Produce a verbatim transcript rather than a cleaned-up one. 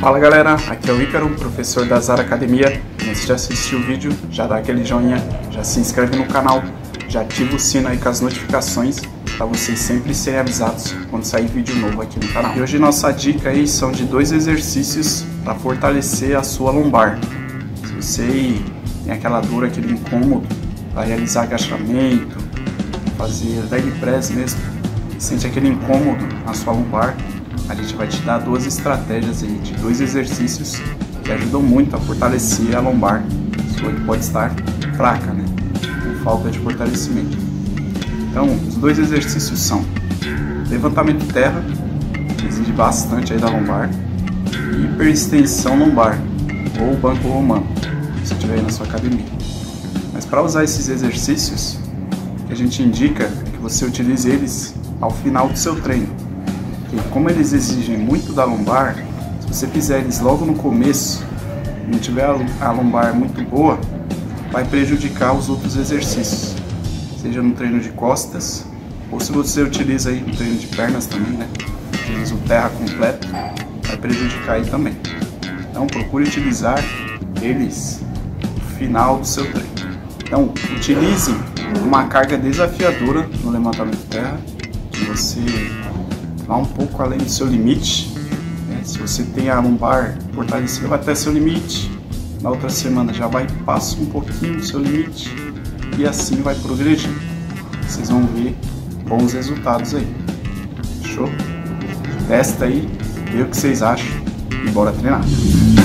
Fala galera, aqui é o Ícaro, professor da Zara Academia. Antes de assistir o vídeo, já dá aquele joinha, já se inscreve no canal, já ativa o sino aí com as notificações para vocês sempre serem avisados quando sair vídeo novo aqui no canal. E hoje nossa dica aí são de dois exercícios para fortalecer a sua lombar. Se você tem aquela dor, aquele incômodo para realizar agachamento, fazer leg press mesmo, sente aquele incômodo na sua lombar, a gente vai te dar duas estratégias aí, de dois exercícios que ajudam muito a fortalecer a lombar sua, que pode estar fraca, né, com falta de fortalecimento. Então, os dois exercícios são levantamento terra, que exige bastante aí da lombar, e hiperextensão lombar, ou banco romano, se tiver aí na sua academia. Mas para usar esses exercícios, o que a gente indica é que você utilize eles ao final do seu treino. Porque como eles exigem muito da lombar, se você fizer eles logo no começo e não tiver a lombar muito boa, vai prejudicar os outros exercícios, seja no treino de costas, ou se você utiliza aí no treino de pernas também, né? Utiliza o terra completo, vai prejudicar aí também. Então procure utilizar eles no final do seu treino. Então utilize uma carga desafiadora no levantamento terra, que você vá um pouco além do seu limite, né? Se você tem a lombar fortalecida, vai até seu limite, na outra semana já vai passa um pouquinho do seu limite e assim vai progredindo. Vocês vão ver bons resultados aí. Show? Testa aí, vê o que vocês acham e bora treinar.